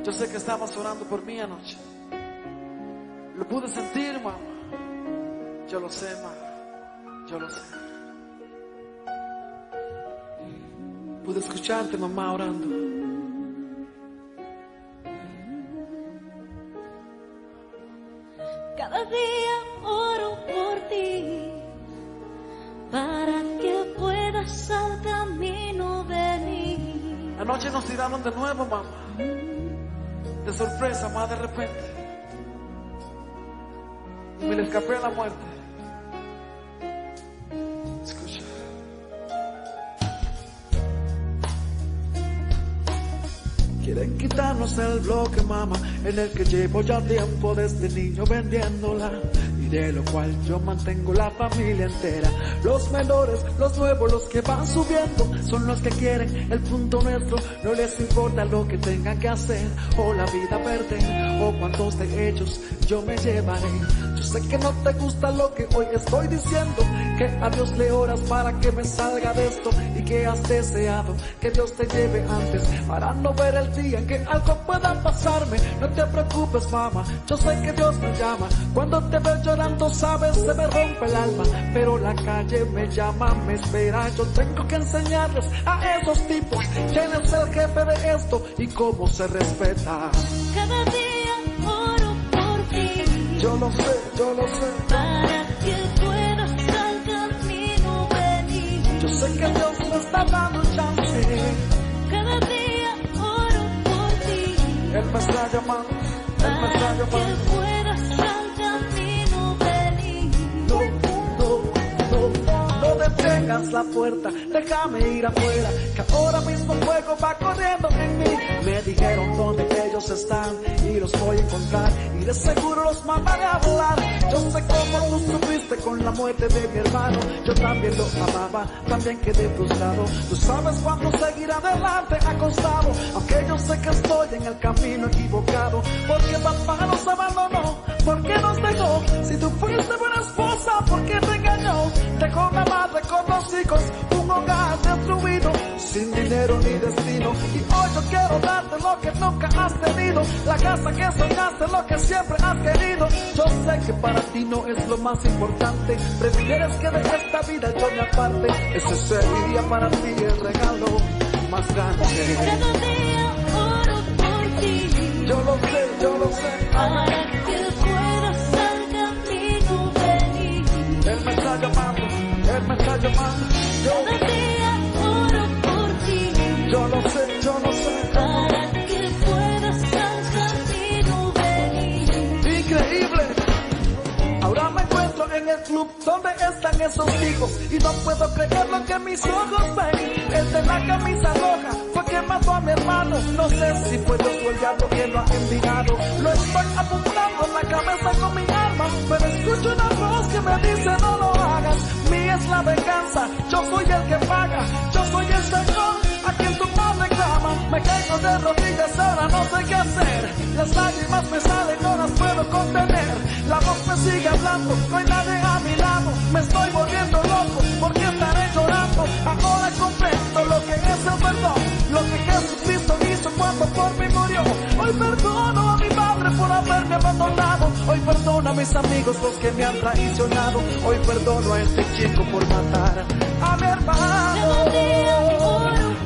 Yo sé que estabas orando por mí anoche. Lo pude sentir, mamá. Yo lo sé, mamá. Yo lo sé. Pude escucharte, mamá, orando. Cada día oro por ti, para que puedas al camino venir. Anoche nos tiraron de nuevo, mamá. De sorpresa, mamá, de repente. Y me le escapé a la muerte. Escucha. Quieren quitarnos el bloque, mamá, en el que llevo ya tiempo desde niño vendiéndola, y de lo cual yo mantengo la familia entera. Los menores, los nuevos, los que van subiendo, son los que quieren el punto nuestro. No les importa lo que tengan que hacer, o la vida perder, o cuántos de ellos yo me llevaré. Yo sé que no te gusta lo que hoy estoy diciendo, que a Dios le oras para que me salga de esto, y que has deseado que Dios te lleve antes, para no ver el día en que algo pueda pasarme. No te preocupes, mamá, yo sé que Dios me llama. Cuando te veo llorando, sabes, se me rompe el alma, pero la calle me llama, me espera. Yo tengo que enseñarles a esos tipos quién es el jefe de esto y cómo se respeta. Cada día oro por ti, yo lo sé, para que puedas al camino venir. Yo sé que Dios me está dando chance. Cada día oro por ti, Él me está llamando, Él me está para llamando. que puedas al camino venir. No detengas la puerta, déjame ir afuera, que ahora mismo el fuego va corriendo en mí. Me dijeron dónde ellos están y los voy a encontrar, y de seguro los mandaré a volar. Yo sé cómo tú sufriste con la muerte de mi hermano, yo también lo amaba, también quedé frustrado. Tú sabes cuándo seguir adelante acostado, aunque yo sé que estoy en el camino equivocado. Porque papá nos abandonó, porque nos dejó. Si tú fuiste buena esposa, porque te engañó. Dejó una madre con 2 hijos, un hogar destruido, sin dinero ni destino. Y hoy yo quiero darte lo que nunca has tenido, la casa que soñaste, lo que siempre has querido. Yo sé que para ti no es lo más importante, prefieres que de esta vida yo me aparte. Ese sería para ti el regalo más grande. Cada día oro por ti, Yo lo sé, para que puedas al camino venir. Él me está llamando, Él me está llamando. Cada día oro por ti, Yo lo sé, para que puedas al camino venir. increíble. Ahora me encuentro en el club donde están esos hijos, y no puedo creer lo que mis ojos ven. El de la camisa roja fue quien mató a mi hermano. No sé si fue Dios o el diablo quien lo ha enviado. Lo estoy apuntando en la cabeza con mi arma, pero escucho una voz que me dice no lo hagas. Mía es la venganza, yo soy el que paga. Yo soy el Señor a quien tu madre clama. Me caigo de rodillas, ahora no sé qué hacer. Las lágrimas me salen, no las puedo contener. La voz me sigue hablando, no hay nadie a mi lado. Me estoy volviendo loco, porque estaré llorando. Ahora comprendo lo que es el perdón, lo que Jesucristo hizo cuando por mí murió. Hoy perdono a mi madre por haberme abandonado. Hoy perdono a mis amigos los que me han traicionado. Hoy perdono a este chico por matar a mi hermano. Cada día oro